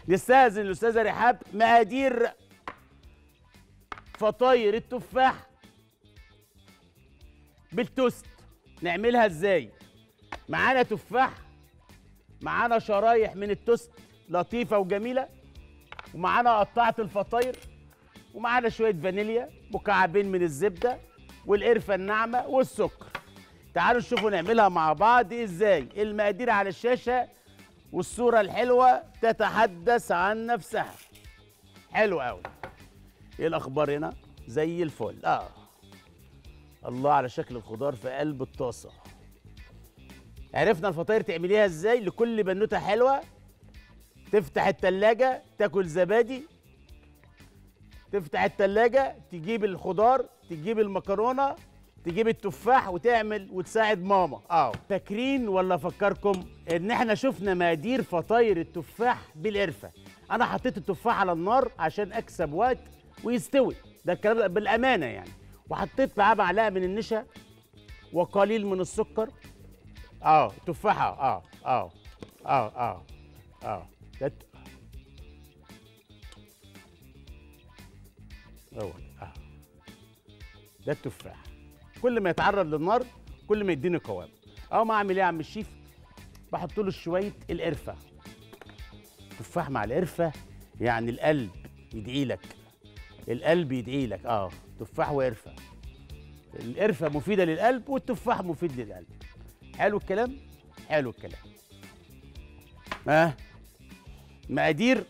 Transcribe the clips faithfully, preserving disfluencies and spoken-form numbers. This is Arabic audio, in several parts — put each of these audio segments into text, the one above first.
نستاذن الاستاذه رحاب مقادير فطاير التفاح بالتوست. نعملها ازاي؟ معانا تفاح، معانا شرايح من التوست لطيفه وجميله، ومعانا قطعه الفطاير، ومعانا شويه فانيليا، مكعبين من الزبده، والقرفه الناعمه والسكر. تعالوا نشوفوا نعملها مع بعض ازاي. المقادير على الشاشه والصوره الحلوه تتحدث عن نفسها. حلو قوي. ايه الاخبار هنا؟ زي الفل. اه الله على شكل الخضار في قلب الطاسه. عرفنا الفطاير تعمليها ازاي. لكل بنوته حلوه تفتح التلاجة تاكل زبادي، تفتح التلاجة تجيب الخضار، تجيب المكرونه، تجيب التفاح وتعمل وتساعد ماما. اه فاكرين ولا افكركم ان احنا شفنا مقادير فطاير التفاح بالقرفه. انا حطيت التفاح على النار عشان اكسب وقت ويستوي، ده الكلام ده بالامانه يعني. وحطيت معاه معلقه من النشا وقليل من السكر. اه تفاحه. اه اه اه اه اه ده هو اه ده التفاح. كل ما يتعرض للنار كل ما يديني قوام. اه ما اعمل ايه يا عم الشيف؟ بحط له شويه القرفه. تفاح مع القرفه يعني القلب يدعي لك، القلب يدعي لك. اه تفاح وقرفه. القرفه مفيده للقلب والتفاح مفيد للقلب. حلو الكلام. حلو الكلام. اه مقادير.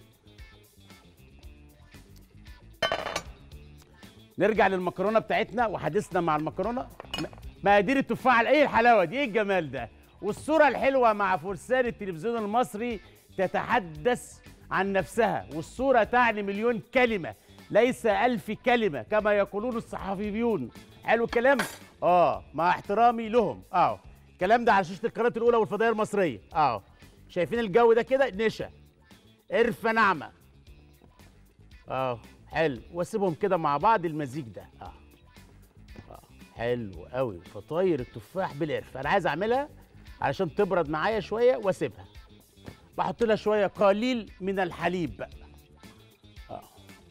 نرجع للمكرونه بتاعتنا وحديثنا مع المكرونه. مقادير التفاح. ايه الحلاوه دي؟ ايه الجمال ده؟ والصوره الحلوه مع فرسان التلفزيون المصري تتحدث عن نفسها، والصوره تعني مليون كلمه ليس ألف كلمه كما يقولون الصحفيون. حلو الكلام. اه مع احترامي لهم. اه الكلام ده على شاشه القناه الاولى والفضائيه المصريه. اه شايفين الجو ده كده؟ نشا، قرفه ناعمه. اه حلو. واسيبهم كده مع بعض المزيج ده. اه اه حلو قوي. فطاير التفاح بالقرفه انا عايز اعملها علشان تبرد معايا شويه واسيبها. بحط لها شويه قليل من الحليب بقى. اه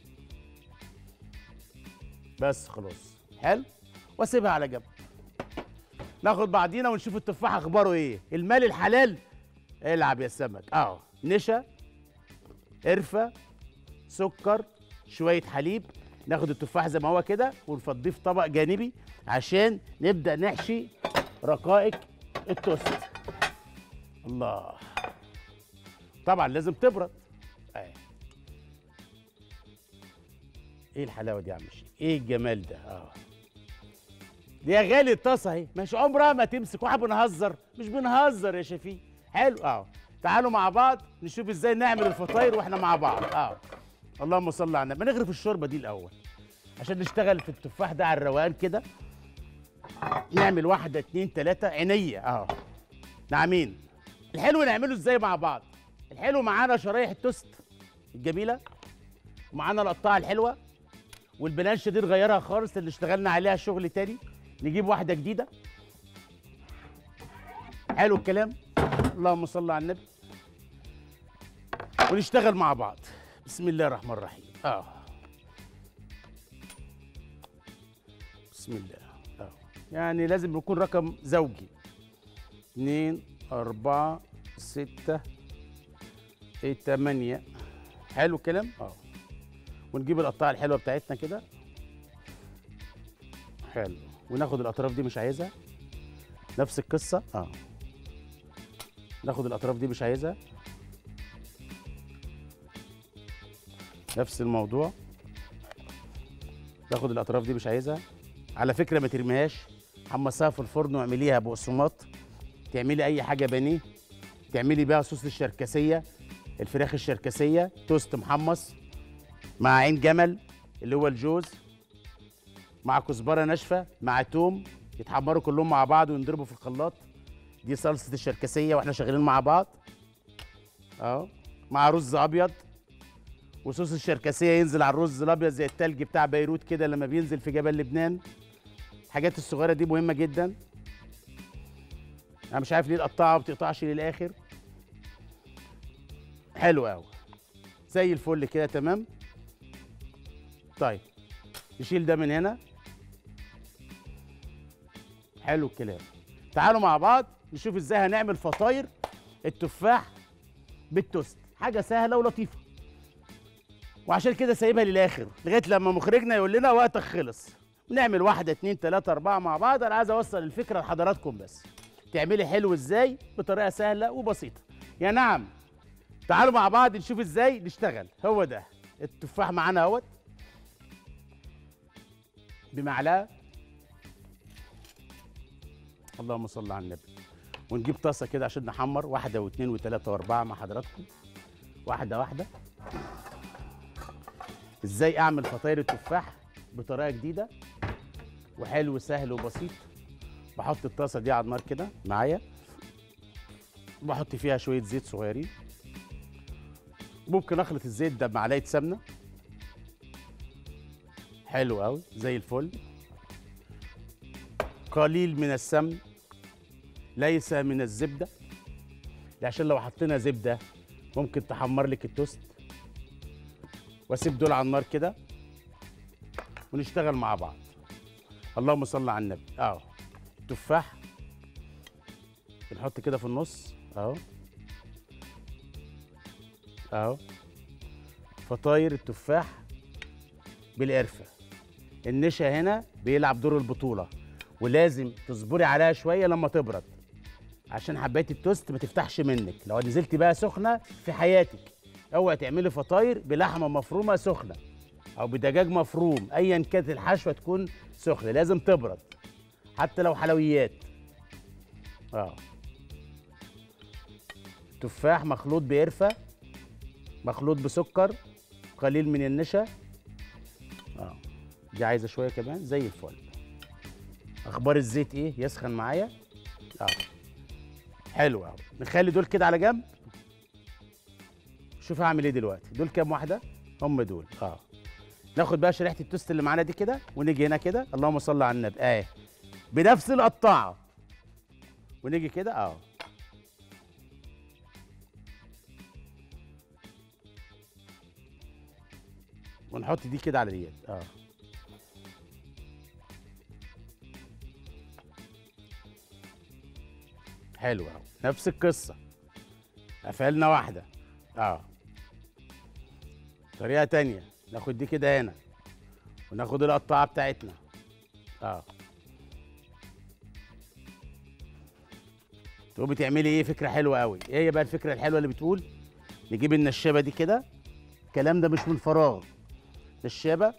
بس خلاص. حلو. واسيبها على جنب. ناخد بعضينا ونشوف التفاح اخباره ايه. المال الحلال العب يا سمك. اه نشا، قرفه، سكر، شويه حليب. ناخد التفاح زي ما هو كده ونفضيه في طبق جانبي عشان نبدا نحشي رقائق التوست. الله. طبعا لازم تبرد. ايه ايه الحلاوه دي يا عم الشيخ؟ ايه الجمال ده؟ اه دي يا غالي الطاسه اهي مش عمرها ما تمسك. واحد بنهزر؟ مش بنهزر يا شفيق. حلو. اه تعالوا مع بعض نشوف ازاي نعمل الفطاير واحنا مع بعض. اه اللهم صل على النبي. نغرف الشوربه دي الاول عشان نشتغل في التفاح ده على الروقان كده. نعمل واحده اتنين تلاته عينيه. اه نعمين. الحلو نعمله ازاي مع بعض؟ الحلو معانا شرايح التوست الجميله، ومعانا القطاعه الحلوه، والبلانشه دي نغيرها خالص اللي اشتغلنا عليها شغل تاني، نجيب واحده جديده. حلو الكلام. اللهم صل على النبي. ونشتغل مع بعض. بسم الله الرحمن الرحيم. اه بسم الله. اه يعني لازم يكون رقم زوجي. اتنين اربعة ستة ايه تمانية. حلو الكلام. اه ونجيب القطاعة الحلوة بتاعتنا كده. حلو. وناخد الأطراف دي مش عايزها. نفس القصة. اه ناخد الأطراف دي مش عايزها. نفس الموضوع. ناخد الأطراف دي مش عايزها. على فكرة ما ترميهاش، حمصيها في الفرن واعمليها بقسماط. تعملي أي حاجة بانيه، تعملي بيها صوص الشركسية، الفراخ الشركسية، توست محمص مع عين جمل اللي هو الجوز، مع كزبره ناشفه، مع توم، يتحمروا كلهم مع بعض وينضربوا في الخلاط. دي صلصه الشركسيه واحنا شغالين مع بعض. اهو مع رز ابيض، وصوص الشركسيه ينزل على الرز الابيض زي التلج بتاع بيروت كده لما بينزل في جبل لبنان. الحاجات الصغيره دي مهمه جدا. انا مش عارف ليه القطاعه ما بتقطعش للاخر. حلو قوي. زي الفل كده تمام. طيب نشيل ده من هنا. حلو الكلام. تعالوا مع بعض نشوف ازاي هنعمل فطاير التفاح بالتوست. حاجه سهله ولطيفه، وعشان كده سايبها للاخر لغايه لما مخرجنا يقول لنا وقتك خلص. نعمل واحده اتنين تلاته اربعه مع بعض. انا عايز اوصل الفكره لحضراتكم بس تعملي حلو ازاي بطريقه سهله وبسيطه. يا نعم. تعالوا مع بعض نشوف ازاي نشتغل. هو ده التفاح معانا اهوت بمعلقه. اللهم صل على النبي. ونجيب طاسه كده عشان نحمر واحده واثنين وثلاثه واربعه مع حضراتكم واحده واحده. ازاي اعمل فطاير التفاح بطريقه جديده وحلو سهل وبسيط. بحط الطاسه دي على النار كده معايا، بحط فيها شويه زيت صغيرين. ممكن اخلط الزيت ده بمعلقه سمنه. حلو قوي زي الفل. قليل من السمن ليس من الزبده، عشان لو حطينا زبده ممكن تحمر لك التوست. واسيب دول على النار كده ونشتغل مع بعض. اللهم صل على النبي. اهو التفاح بنحط كده في النص اهو اهو. فطاير التفاح بالقرفه. النشا هنا بيلعب دور البطوله، ولازم تصبري عليها شويه لما تبرد عشان حبايه التوست ما تفتحش منك. لو نزلتي بقى سخنه في حياتك اوعي تعملي فطاير بلحمه مفرومه سخنه او بدجاج مفروم، ايا كانت الحشوه تكون سخنه، لازم تبرد حتى لو حلويات. اه تفاح مخلوط بقرفه، مخلوط بسكر، قليل من النشا. اه دي عايزه شويه كمان زي الفل. اخبار الزيت ايه؟ يسخن معايا. اه حلو قوي. نخلي دول كده على جنب. شوف هعمل ايه دلوقتي. دول كام واحده؟ هم دول. اه ناخد بقى شريحه التوست اللي معانا دي كده ونيجي هنا كده. اللهم صل على النبي. اه بنفس القطاعه ونيجي كده اه ونحط دي كده على ديت. اه حلو اهو. نفس القصه. قفلنا واحده. اه طريقه تانية. ناخد دي كده هنا وناخد القطاعه بتاعتنا. اه تقومي بتعملي ايه؟ فكره حلوه قوي. ايه هي بقى الفكره الحلوه اللي بتقول؟ نجيب النشابه دي كده. الكلام ده مش من فراغ. نشابه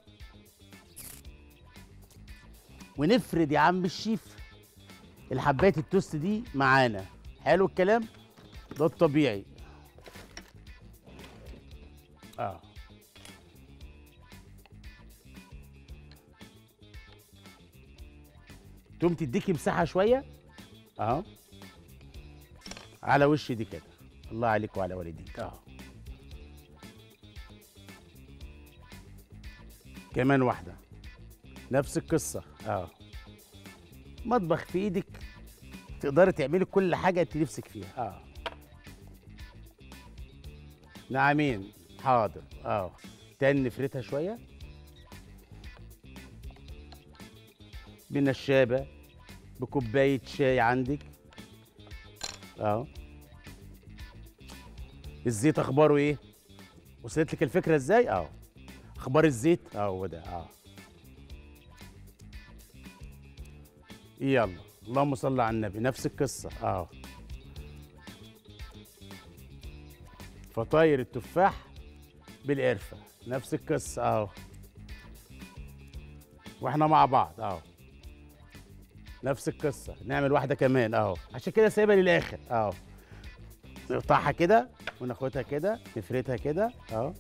ونفرد يا عم الشيف الحبايه التوست دي معانا. حلو الكلام ده الطبيعي. اه تقوم تديكي مساحه شويه اهو على وش دي كده. الله عليك وعلى والديك. اهو كمان واحده نفس القصه. اه مطبخ في ايدك تقدري تعملي كل حاجه انت نفسك فيها. اه نعمين. حاضر. اه تاني نفردها شويه بنشابه بكوبايه شاي عندك. اهو الزيت اخباره ايه؟ وصلت لك الفكره ازاي؟ اهو اخبار الزيت اهو ده. اه يلا اللهم صل على النبي. نفس القصه. اهو فطاير التفاح بالقرفه. نفس القصه. اهو واحنا مع بعض. اهو نفس القصه. نعمل واحده كمان اهو عشان كده سايبها للاخر. اهو نقطعها كده وناخدها كده نفردها كده اهو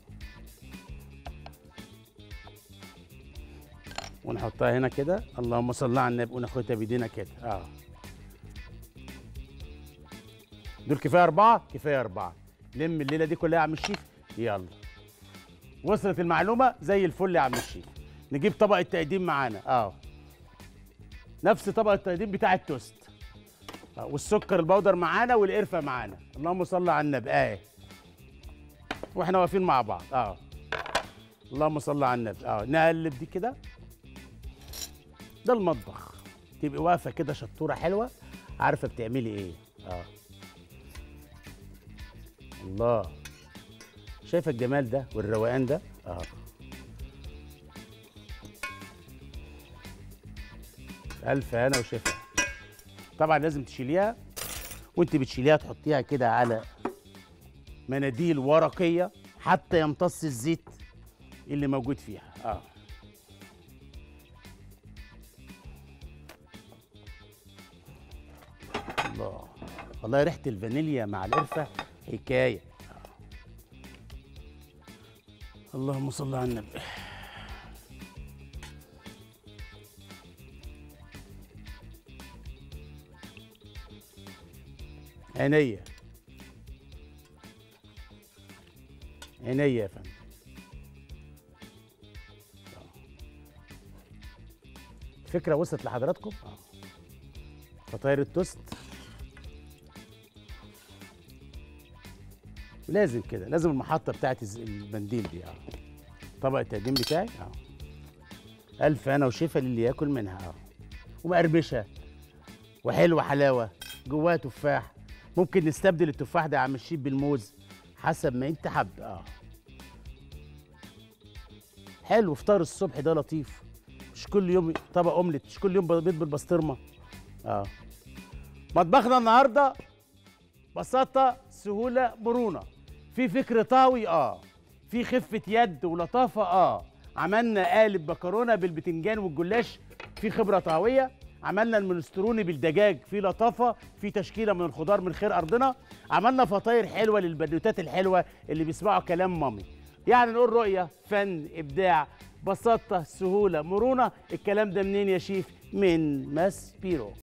ونحطها هنا كده. اللهم صل على النبي. وناخدها بايدينا كده. اه دول كفايه اربعه. كفايه اربعه. لم الليله دي كلها يا عم الشيف. يلا وصلت المعلومه زي الفل يا عم الشيف. نجيب طبق التقديم معانا. اه نفس طبق التقديم بتاع التوست. آه. والسكر البودر معانا والقرفه معانا. اللهم صل على النبي. اه واحنا واقفين مع بعض. اه اللهم صل على النبي. اه نقلب دي كده. ده المطبخ، تبقي واقفه كده شطوره حلوه، عارفه بتعملي ايه. اه الله، شايفه الجمال ده والروقان ده. اه الف هنا وشفا. طبعا لازم تشيليها، وانت بتشيليها تحطيها كده على مناديل ورقيه حتى يمتص الزيت اللي موجود فيها. اه الله، والله ريحه الفانيليا مع القرفه حكايه. آه. اللهم صل على النبي. عينيا عينيا يا فندم. الفكره وصلت لحضراتكم؟ اه فطاير التوست لازم كده، لازم المحطه بتاعت الز- المنديل دي. اه طبق التقديم بتاعي. اه الف انا وشفا للي ياكل منها. اه ومقرمشه وحلوه حلاوه، جواها تفاح. ممكن نستبدل التفاح ده يا عم الشيف بالموز حسب ما انت حابب. اه حلو، فطار الصبح ده لطيف. مش كل يوم طبق اومليت، مش كل يوم بيض بالبسطرمه. اه مطبخنا النهارده بساطه سهوله مرونه، في فكر طاوي. اه في خفه يد ولطافه. اه عملنا قالب مكرونه بالبتنجان والجلاش، في خبره طاويه. عملنا المنستروني بالدجاج، في لطافه، في تشكيله من الخضار من خير ارضنا. عملنا فطاير حلوه للبنوتات الحلوه اللي بيسمعوا كلام مامي. يعني نقول رؤيه، فن، ابداع، بساطه، سهوله، مرونه. الكلام ده منين يا شيف؟ من ماس بيرو.